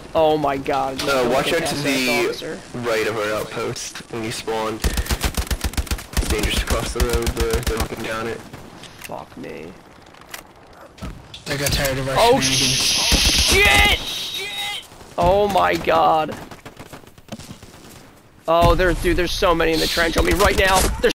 Oh my god. Watch out to the right of our outpost when you spawn. It's dangerous to cross the road there. They're looking down it. Fuck me. I got tired of our Oh shenanigans. shit! Oh my god. Oh, dude, there's so many in the trench on me right now. There's